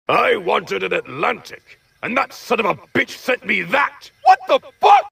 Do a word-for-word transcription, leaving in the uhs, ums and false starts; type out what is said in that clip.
I wanted an Atlantic, and that son of a bitch sent me that! What the fuck?!